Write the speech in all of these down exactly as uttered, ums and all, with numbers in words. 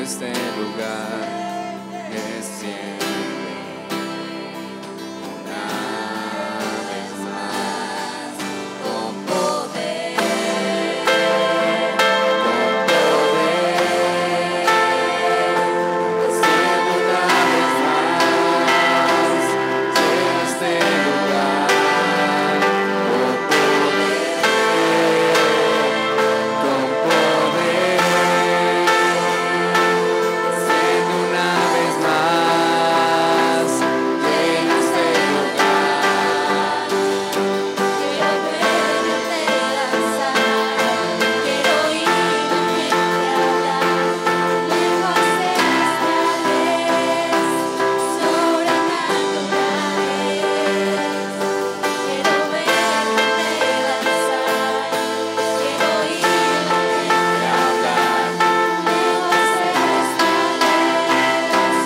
este lugar. Desciende una vez más con poder, con poder. Desciende una vez más en este lugar. Con poder, con poder. Desciende una vez más en este lugar. Quiero verte danzar, quiero oír la gente hablar, lenguas celestiales, sobrenaturales. Quiero verte danzar, quiero oír la gente hablar, lenguas celestiales,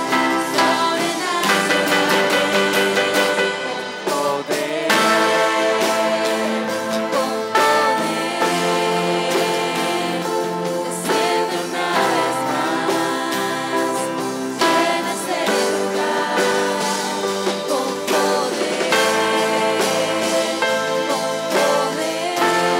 sobrenaturales. Con Poder, con poder, desciende una vez más, llena este lugar. Con poder, con poder,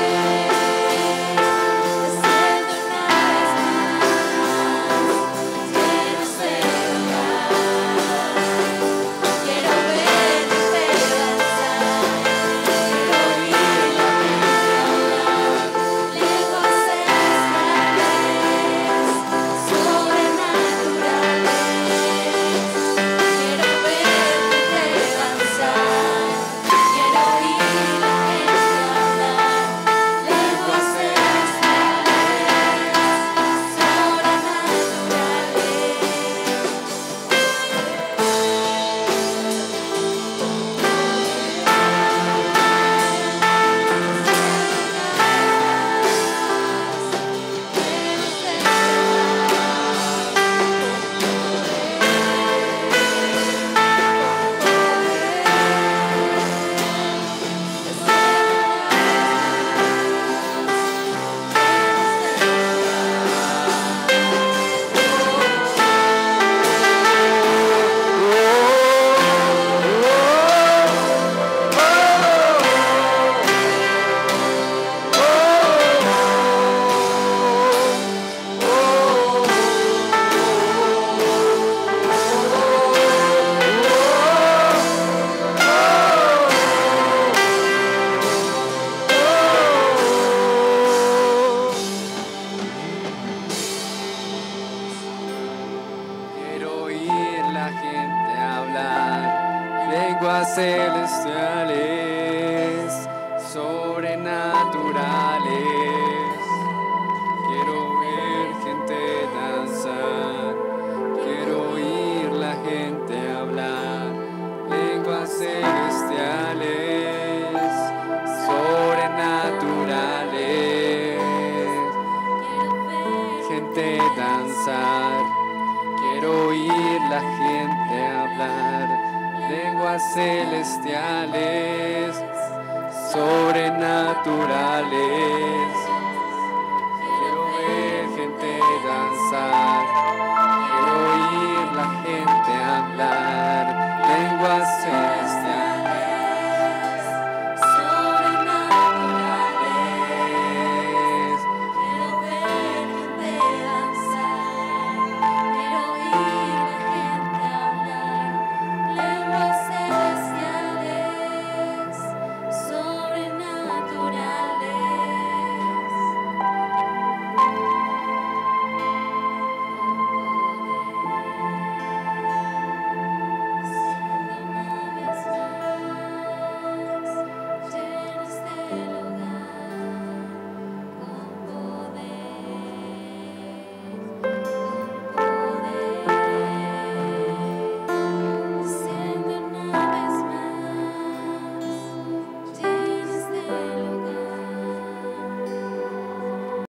desciende una vez más, llena este lugar. Quiero verte danzar, quiero oír la gente hablar, lenguas celestiales, sobrenaturales. Quiero verte danzar, quiero oír la gente hablar, lenguas celestiales, sobrenaturales. quiero oír la gente hablar, lenguas celestiales, sobrenaturales. Quiero ver gente danzar, quiero oír la gente hablar, lenguas celestiales, sobrenaturales. Gente danzar, quiero oír la gente hablar, lenguas celestiales, sobrenaturales.